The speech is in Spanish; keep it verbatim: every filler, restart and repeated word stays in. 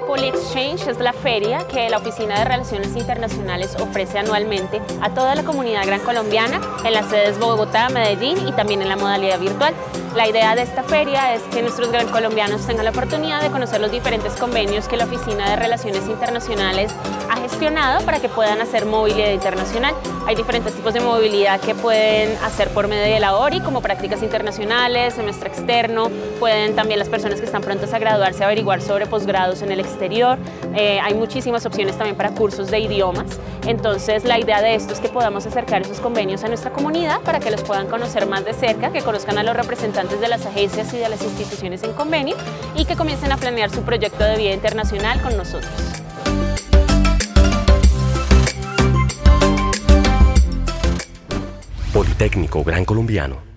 PolyExchange es la feria que la Oficina de Relaciones Internacionales ofrece anualmente a toda la comunidad gran colombiana en las sedes Bogotá, Medellín y también en la modalidad virtual. La idea de esta feria es que nuestros gran colombianos tengan la oportunidad de conocer los diferentes convenios que la Oficina de Relaciones Internacionales ha gestionado para que puedan hacer movilidad internacional. Hay diferentes tipos de movilidad que pueden hacer por medio de la O R I, como prácticas internacionales, semestre externo, pueden también las personas que están prontas a graduarse averiguar sobre posgrados en el exterior. Eh, hay muchísimas opciones también para cursos de idiomas. Entonces la idea de esto es que podamos acercar esos convenios a nuestra comunidad para que los puedan conocer más de cerca, que conozcan a los representantes de las agencias y de las instituciones en convenio y que comiencen a planear su proyecto de vida internacional con nosotros. Politécnico Gran Colombiano.